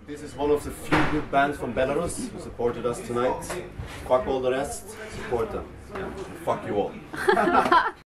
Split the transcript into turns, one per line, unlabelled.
This is one of the few good bands from Belarus who supported us tonight. Fuck all the rest, support them. Fuck you all.